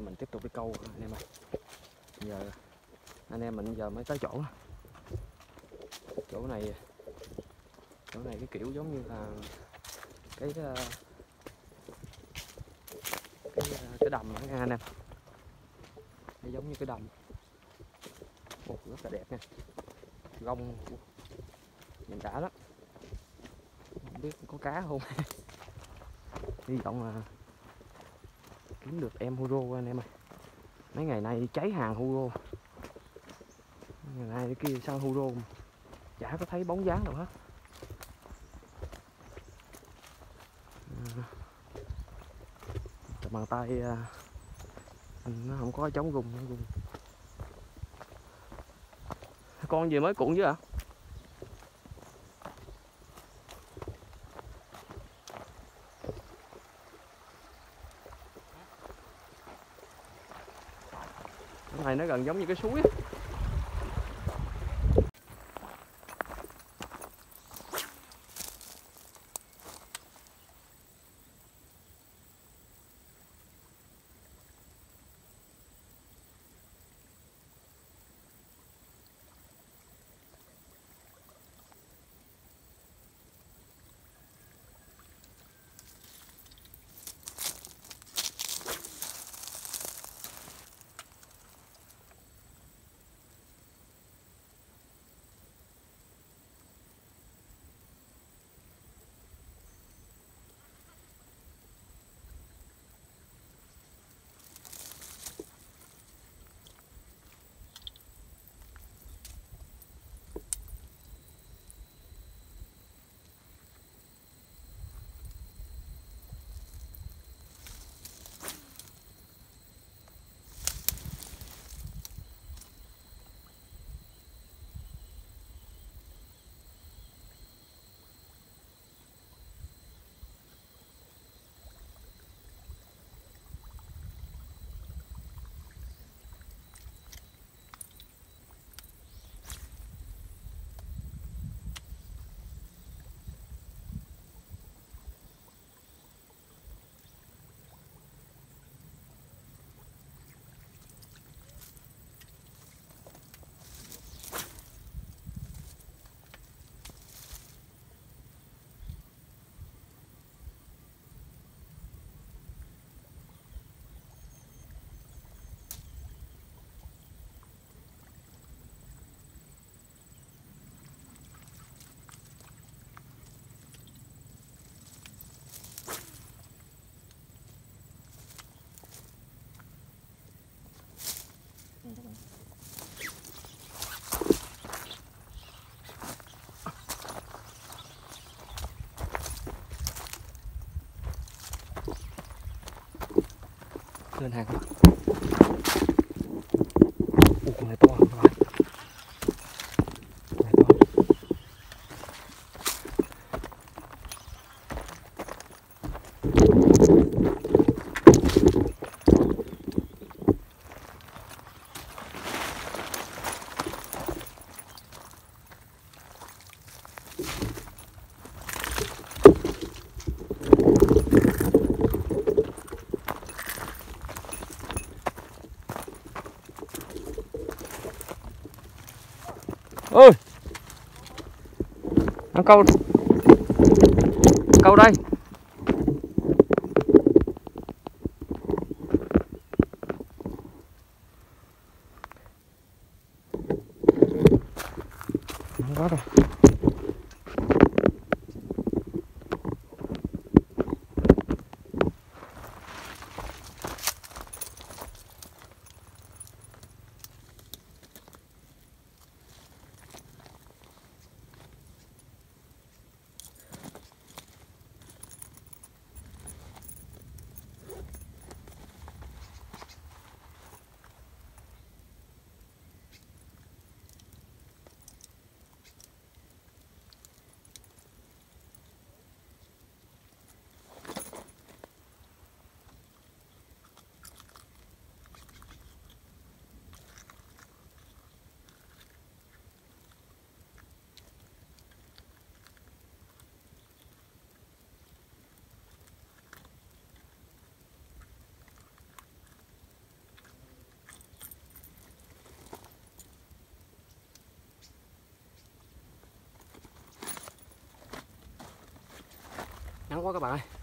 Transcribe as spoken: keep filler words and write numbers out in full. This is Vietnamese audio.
mình tiếp tục đi câu anh em ơi. Giờ anh em mình giờ mới tới chỗ chỗ này chỗ này cái kiểu giống như là cái cái cái đầm đó nha anh em, nó giống như cái đầm. Ồ, rất là đẹp nha, gông nhìn đã lắm, không biết có cá không. Hy vọng là kiếm được em huro anh em ơi. Mấy ngày nay cháy hàng huro, ngày nay kia sao huro chả có thấy bóng dáng đâu hết. À, bàn tay nó không có chống rung, nó rung. Con gì mới cuộn chứ ạ? Cái này nó gần giống như cái suối á. Lên hàng. Ủa, con này to không phải? Con này to. Ơi, nó câu câu đây. Không có đâu. Nắng quá các bạn ơi.